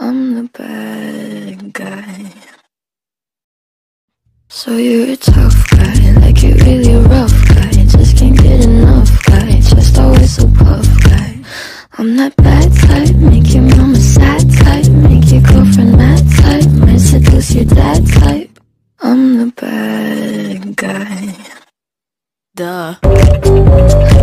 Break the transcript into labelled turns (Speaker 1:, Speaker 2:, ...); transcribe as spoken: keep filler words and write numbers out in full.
Speaker 1: I'm the bad guy. So you're a tough guy, like you're really a rough guy. Just can't get enough guy, just always so puff guy. I'm that bad type, make your mama sad type, make your girlfriend mad type, might seduce your dad type. I'm the bad guy.
Speaker 2: Duh.